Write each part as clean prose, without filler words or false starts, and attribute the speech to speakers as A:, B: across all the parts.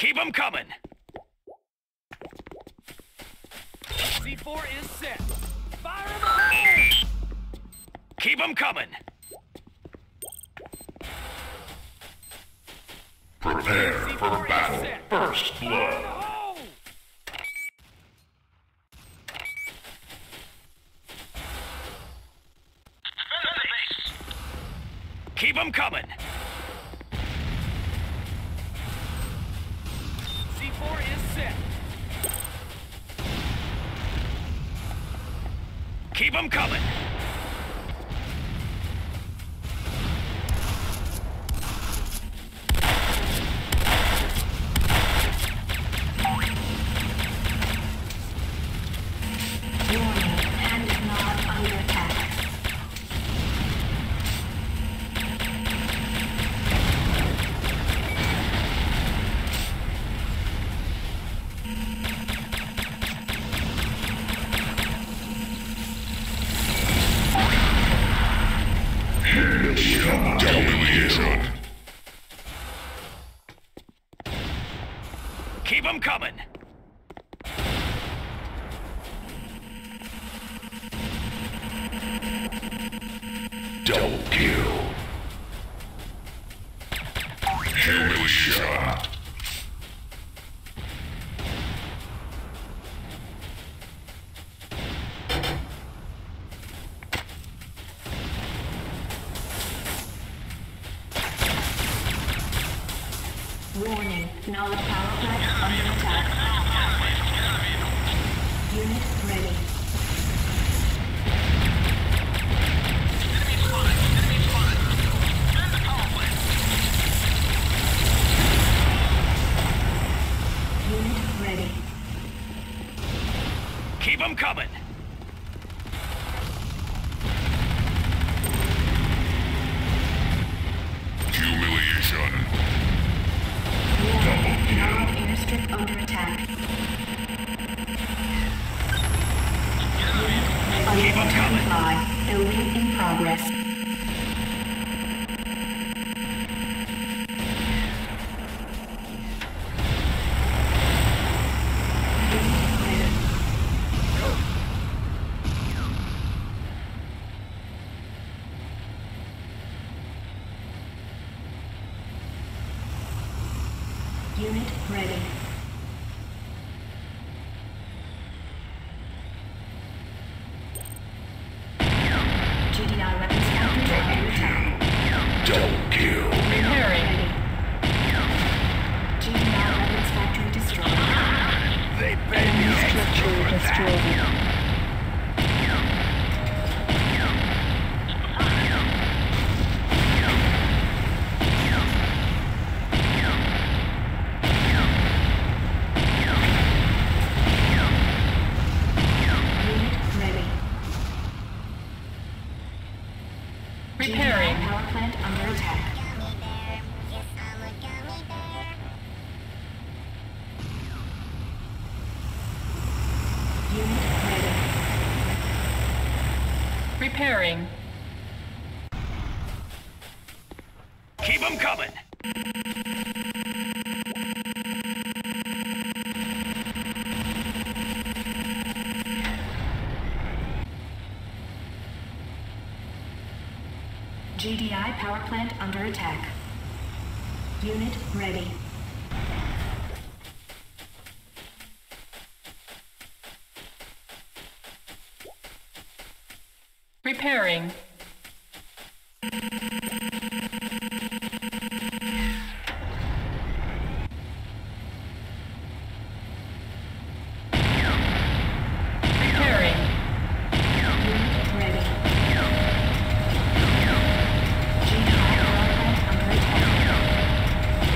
A: Keep them coming.
B: C4 is set. Fire in the hole!
A: Keep them coming.
C: Prepare for
B: C4 is
C: battle.
B: set.
C: First
B: Fire in the
C: blood.
B: hole!
A: Keep them coming.
B: C4 is set.
A: Keep them coming.
D: Warning, and not under attack.
C: Domination.
A: Keep them coming.
C: Double kill. Headshot.
D: Warning, knowledge power plant under attack. Unit ready. Unit ready.
A: Keep them coming.
C: Humiliation.
D: Warning, knowledge airstrip under attack. Unit
A: Keep 'em coming.
D: 35, building in progress. Unit ready. GDI weapons factory under attack.
C: Double kill.
D: Ready. GDI weapons factory destroyed.
A: They paid me
D: Structure destroyed. Unit ready.
E: Repairing.
D: GDI power plant under attack. Unit ready.
E: Repairing.
A: Keep them coming.
D: GDI power plant under attack. Unit ready.
E: Repairing. Repairing.
D: Unit ready. GDI power plant under attack.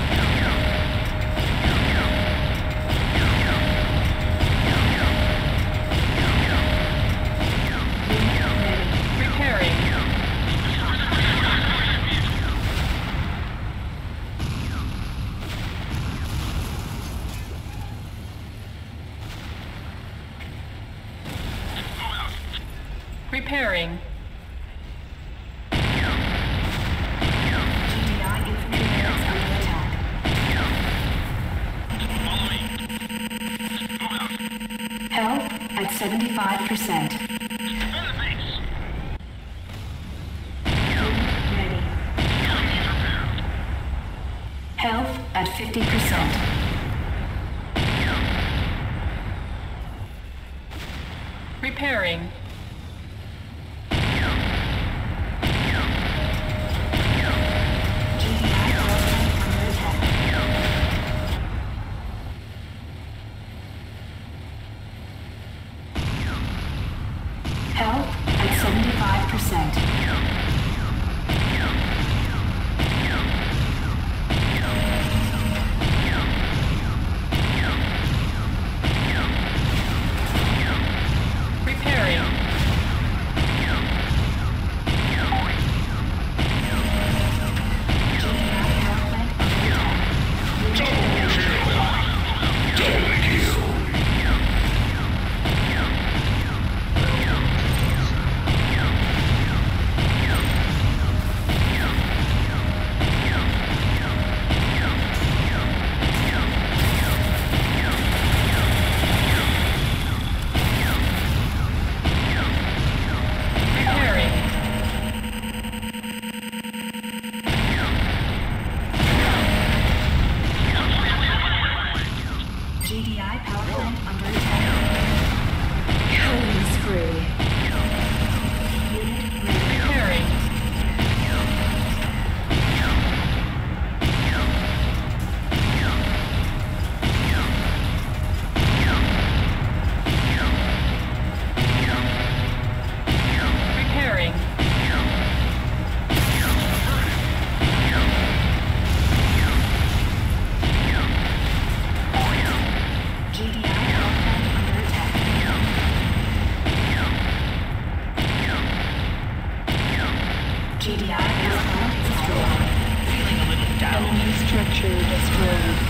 D: Unit ready.
E: Repairing. Repairing.
D: GDI infantry barracks under attack. Health at 75%. Ready. Health at 50%.
E: Repairing.
D: Health at 75%.
E: Repairing. Repairing.
D: GDI power plant under attack. Killing spree. Unit ready.
E: Repairing. Repairing.
D: GDI power plant under attack. GDI power plant destroyed.
A: Feeling a little down.
D: Enemy structure destroyed.